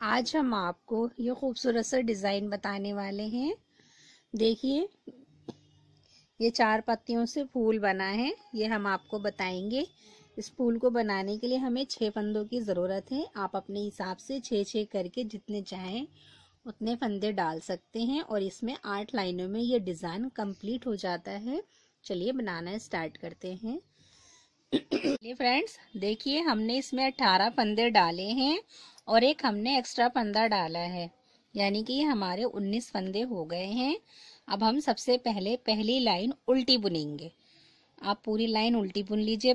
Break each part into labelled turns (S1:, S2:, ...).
S1: आज हम आपको ये खूबसूरत सा डिज़ाइन बताने वाले हैं। देखिए, ये 4 पत्तियों से फूल बना है। ये हम आपको बताएंगे। इस फूल को बनाने के लिए हमें 6 फंदों की ज़रूरत है। आप अपने हिसाब से 6-6 करके जितने चाहें उतने फंदे डाल सकते हैं और इसमें 8 लाइनों में ये डिज़ाइन कंप्लीट हो जाता है। चलिए बनाना स्टार्ट करते हैं। चलिए फ्रेंड्स, देखिए हमने इसमें 18 फंदे डाले हैं और एक हमने एक्स्ट्रा फंदा डाला है, यानी कि ये हमारे 19 फंदे हो गए हैं। अब हम सबसे पहले पहली लाइन उल्टी बुनेंगे। आप पूरी लाइन उल्टी बुन लीजिए।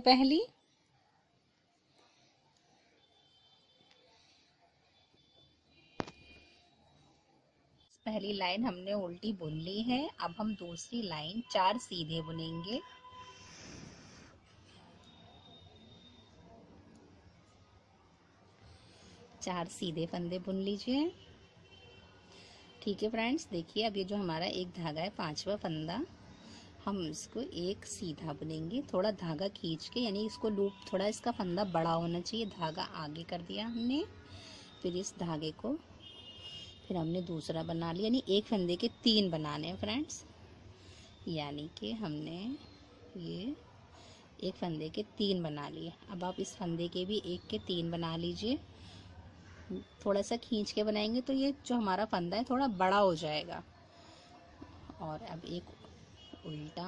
S1: पहली लाइन हमने उल्टी बुन ली है। अब हम दूसरी लाइन 4 सीधे बुनेंगे। चार सीधे फंदे बुन लीजिए। ठीक है फ्रेंड्स, देखिए अब ये जो हमारा एक धागा है, 5वां फंदा, हम इसको एक सीधा बुनेंगे। थोड़ा धागा खींच के, यानी इसको लूप, थोड़ा इसका फंदा बड़ा होना चाहिए। धागा आगे कर दिया हमने। फिर इस धागे को फिर हमने दूसरा बना लिया, यानी एक फंदे के 3 बनाने हैं फ्रेंड्स। यानी कि हमने ये एक फंदे के 3 बना लिए। अब आप इस फंदे के भी एक के 3 बना लीजिए। थोड़ा सा खींच के बनाएंगे तो ये जो हमारा फंदा है थोड़ा बड़ा हो जाएगा। और अब एक उल्टा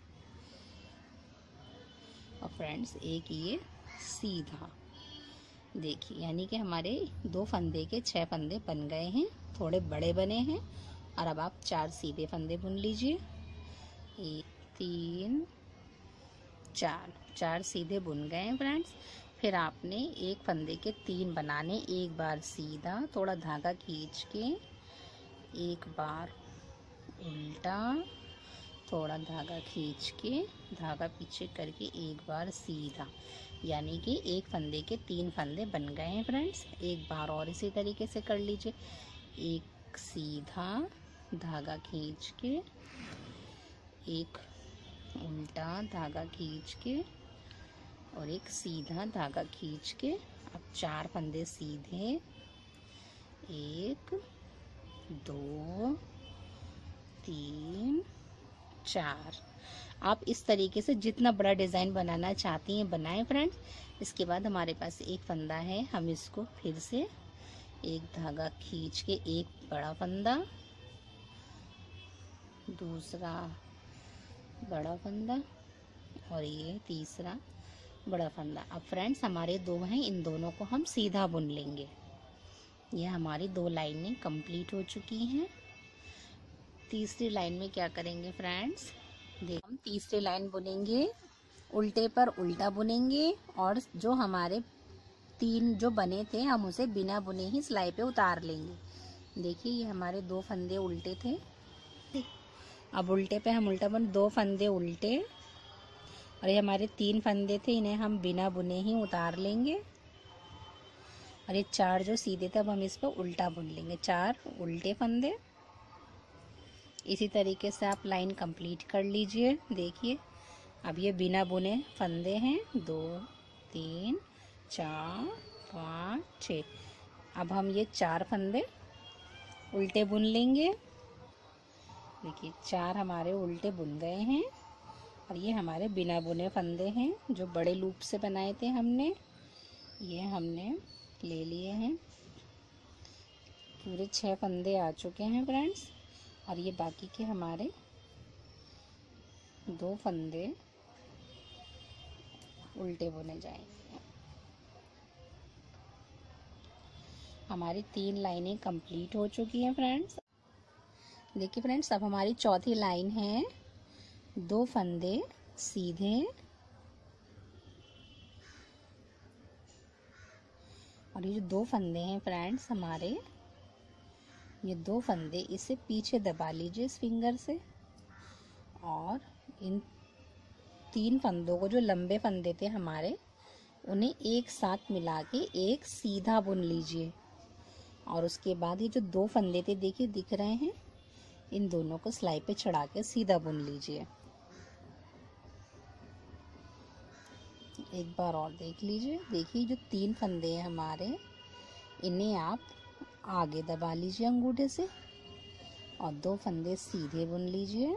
S1: और फ्रेंड्स एक ये सीधा। देखिए, यानी कि हमारे 2 फंदे के 6 फंदे बन गए हैं, थोड़े बड़े बने हैं। और अब आप 4 सीधे फंदे बुन लीजिए। 1 3 4, 4 सीधे बुन गए हैं फ्रेंड्स। फिर आपने एक फंदे के 3 बनाने। एक बार सीधा, थोड़ा धागा खींच के, एक बार उल्टा, थोड़ा धागा खींच के, धागा पीछे करके एक बार सीधा। यानी कि एक फंदे के 3 फंदे बन गए हैं फ्रेंड्स। एक बार और इसी तरीके से कर लीजिए। एक सीधा, धागा खींच के, एक उल्टा, धागा खींच के, और एक सीधा, धागा खींच के। अब 4 फंदे सीधे, 1 2 3 4। आप इस तरीके से जितना बड़ा डिज़ाइन बनाना चाहती हैं बनाएं फ्रेंड्स। इसके बाद हमारे पास एक फंदा है, हम इसको फिर से एक धागा खींच के, एक बड़ा फंदा, दूसरा बड़ा फंदा, और ये तीसरा बड़ा फंदा। अब फ्रेंड्स हमारे 2 हैं, इन दोनों को हम सीधा बुन लेंगे। ये हमारी 2 लाइनें कंप्लीट हो चुकी हैं। तीसरी लाइन में क्या करेंगे फ्रेंड्स, देखिए हम तीसरी लाइन बुनेंगे, उल्टे पर उल्टा बुनेंगे, और जो हमारे 3 जो बने थे हम उसे बिना बुने ही सिलाई पे उतार लेंगे। देखिए, ये हमारे 2 फंदे उल्टे थे। अब उल्टे पे हम उल्टा बुन, 2 फंदे उल्टे, और ये हमारे 3 फंदे थे, इन्हें हम बिना बुने ही उतार लेंगे। और ये 4 जो सीधे थे, अब हम इस पर उल्टा बुन लेंगे। 4 उल्टे फंदे। इसी तरीके से आप लाइन कंप्लीट कर लीजिए। देखिए, अब ये बिना बुने फंदे हैं, 2 3 4 5 6। अब हम ये 4 फंदे उल्टे बुन लेंगे। देखिए, 4 हमारे उल्टे बुन गए हैं, और ये हमारे बिना बुने फंदे हैं जो बड़े लूप से बनाए थे हमने। ये हमने ले लिए हैं। पूरे 6 फंदे आ चुके हैं फ्रेंड्स, और ये बाकी के हमारे 2 फंदे उल्टे बुने जाएंगे। हमारी 3 लाइनें कंप्लीट हो चुकी हैं फ्रेंड्स। देखिए फ्रेंड्स, अब हमारी चौथी लाइन है, 2 फंदे सीधे, और ये जो 2 फंदे हैं फ्रेंड्स हमारे, ये 2 फंदे इसे पीछे दबा लीजिए इस फिंगर से, और इन 3 फंदों को, जो लंबे फंदे थे हमारे, उन्हें एक साथ मिला के एक सीधा बुन लीजिए। और उसके बाद ये जो 2 फंदे थे, देखिए दिख रहे हैं, इन दोनों को सिलाई पे चढ़ा के सीधा बुन लीजिए। एक बार और देख लीजिए। देखिए, जो 3 फंदे हैं हमारे, इन्हें आप आगे दबा लीजिए अंगूठे से और 2 फंदे सीधे बुन लीजिए।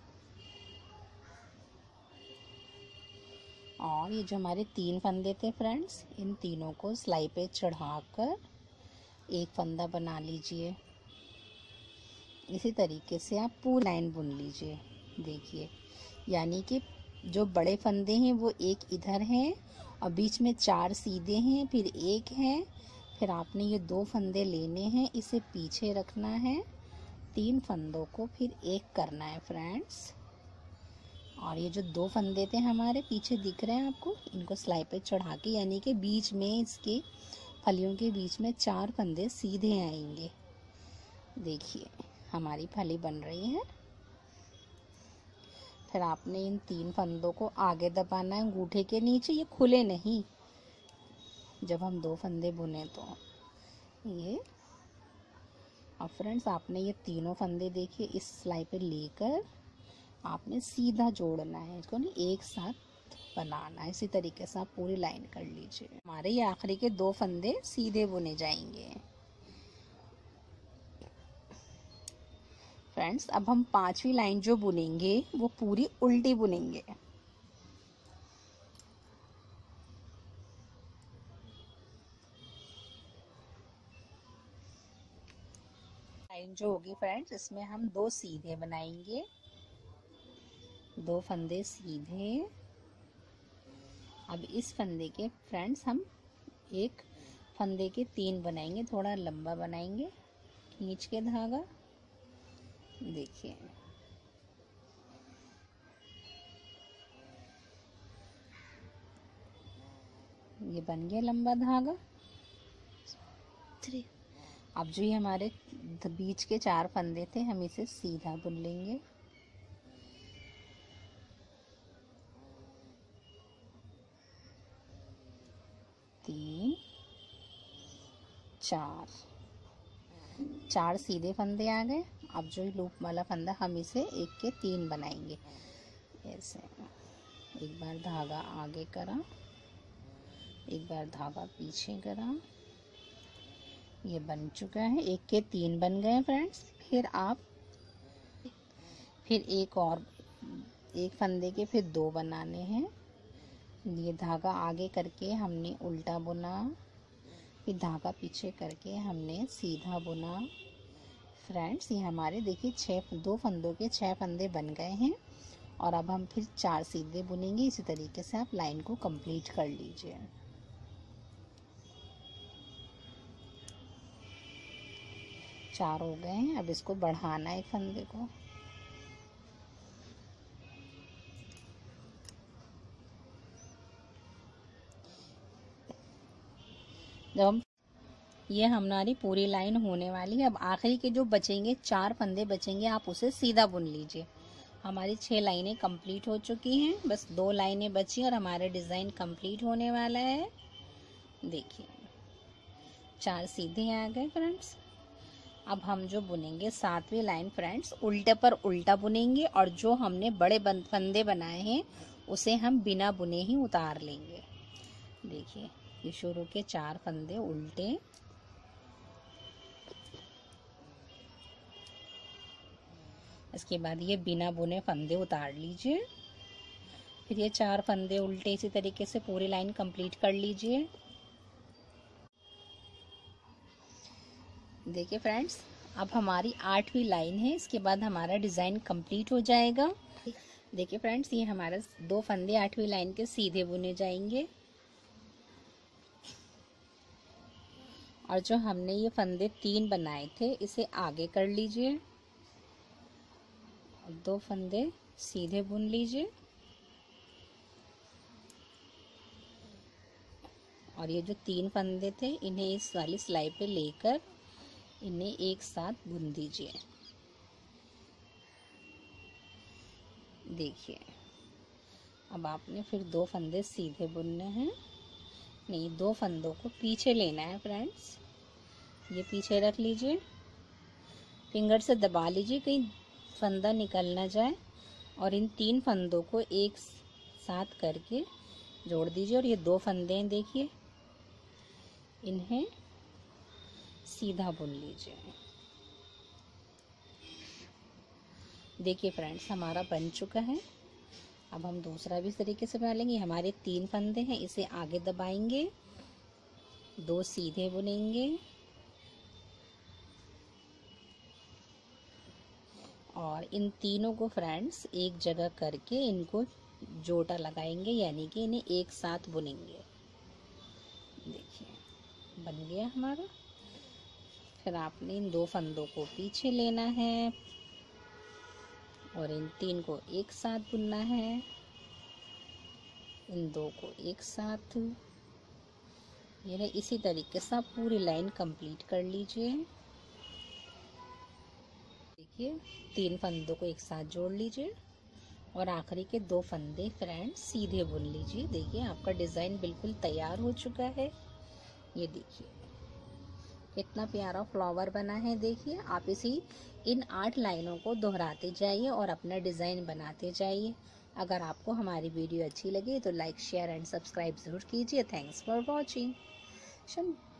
S1: और ये जो हमारे 3 फंदे थे फ्रेंड्स, इन तीनों को सिलाई पे चढ़ाकर एक फंदा बना लीजिए। इसी तरीके से आप पूरी लाइन बुन लीजिए। देखिए, यानी कि जो बड़े फंदे हैं वो एक इधर हैं और बीच में 4 सीधे हैं, फिर एक है, फिर आपने ये 2 फंदे लेने हैं, इसे पीछे रखना है, 3 फंदों को फिर एक करना है फ्रेंड्स। और ये जो 2 फंदे थे हमारे पीछे दिख रहे हैं आपको, इनको सिलाई पे चढ़ा के, यानी कि बीच में इसके फलियों के बीच में 4 फंदे सीधे आएंगे। देखिए हमारी फली बन रही है। फिर आपने इन 3 फंदों को आगे दबाना है अंगूठे के नीचे, ये खुले नहीं जब हम 2 फंदे बुने तो ये। और फ्रेंड्स आपने ये तीनों फंदे देखिए इस सिलाई पे लेकर आपने सीधा जोड़ना है, इसको नहीं एक साथ बनाना है। इसी तरीके से आप पूरी लाइन कर लीजिए। हमारे ये आखिरी के 2 फंदे सीधे बुने जाएंगे। फ्रेंड्स अब हम 5वीं लाइन जो बुनेंगे वो पूरी उल्टी बुनेंगे। लाइन जो होगी फ्रेंड्स, इसमें हम 2 सीधे बनाएंगे, 2 फंदे सीधे। अब इस फंदे के फ्रेंड्स हम एक फंदे के 3 बनाएंगे, थोड़ा लंबा बनाएंगे, खींच के धागा। देखिए ये बन गया लंबा धागा। अब जो ये हमारे बीच के 4 फंदे थे हम इसे सीधा बुन लेंगे। तीन, 4 सीधे फंदे आ गए। अब जो लूप वाला फंदा हम इसे 1 के 3 बनाएंगे। ऐसे एक बार धागा आगे करा, एक बार धागा पीछे करा, ये बन चुका है, 1 के 3 बन गए फ्रेंड्स। फिर एक फंदे के फिर 2 बनाने हैं। ये धागा आगे करके हमने उल्टा बुना, फिर धागा पीछे करके हमने सीधा बुना। फ्रेंड्स ये हमारे देखिए 2 फंदों के 6 फंदे बन गए हैं। और अब हम फिर 4 सीधे बुनेंगे। इसी तरीके से आप लाइन को कंप्लीट कर लीजिए। चार हो गए हैं, अब इसको बढ़ाना है एक फंदे को। जब हम ये हमारी पूरी लाइन होने वाली है। अब आखिरी के जो बचेंगे 4 फंदे बचेंगे, आप उसे सीधा बुन लीजिए। हमारी 6 लाइनें कंप्लीट हो चुकी हैं, बस 2 लाइनें बची और हमारा डिज़ाइन कंप्लीट होने वाला है। देखिए 4 सीधे आ गए फ्रेंड्स। अब हम जो बुनेंगे 7वीं लाइन फ्रेंड्स, उल्टे पर उल्टा बुनेंगे और जो हमने बड़े फंदे बनाए हैं उसे हम बिना बुने ही उतार लेंगे। देखिए ये शुरू के 4 फंदे उल्टे, इसके बाद ये बिना बुने फंदे उतार लीजिए। फिर ये 4 फंदे उल्टे, इसी तरीके से पूरी लाइन कंप्लीट कर लीजिए। देखिए फ्रेंड्स अब हमारी 8वीं लाइन है, इसके बाद हमारा डिज़ाइन कंप्लीट हो जाएगा। देखिए फ्रेंड्स ये हमारा 2 फंदे 8वीं लाइन के सीधे बुने जाएंगे और जो हमने ये फंदे 3 बनाए थे इसे आगे कर लीजिए, 2 फंदे सीधे बुन लीजिए और ये जो 3 फंदे थे इन्हें इस वाली सिलाई पे लेकर इन्हें एक साथ बुन दीजिए। देखिए अब आपने फिर 2 फंदे सीधे बुनने हैं, नहीं 2 फंदों को पीछे लेना है फ्रेंड्स। ये पीछे रख लीजिए, फिंगर से दबा लीजिए कहीं फंदा निकल ना जाए और इन 3 फंदों को एक साथ करके जोड़ दीजिए। और ये 2 फंदे हैं देखिए, इन्हें सीधा बुन लीजिए। देखिए फ्रेंड्स, हमारा बन चुका है। अब हम दूसरा भी इस तरीके से बना लेंगे। हमारे 3 फंदे हैं, इसे आगे दबाएंगे, 2 सीधे बुनेंगे और इन तीनों को फ्रेंड्स एक जगह करके इनको जोटा लगाएंगे, यानी कि इन्हें एक साथ बुनेंगे। देखिए बन गया हमारा। फिर आपने इन 2 फंदों को पीछे लेना है और इन 3 को एक साथ बुनना है, इन 2 को एक साथ। ये इसी तरीके से आप पूरी लाइन कंप्लीट कर लीजिए। देखिए 3 फंदों को एक साथ जोड़ लीजिए और आखिरी के 2 फंदे फ्रेंड्स सीधे बुन लीजिए। देखिए आपका डिज़ाइन बिल्कुल तैयार हो चुका है। ये देखिए कितना प्यारा फ्लावर बना है। देखिए आप इन 8 लाइनों को दोहराते जाइए और अपना डिज़ाइन बनाते जाइए। अगर आपको हमारी वीडियो अच्छी लगे तो लाइक, शेयर एंड सब्सक्राइब ज़रूर कीजिए। Thanks for watching.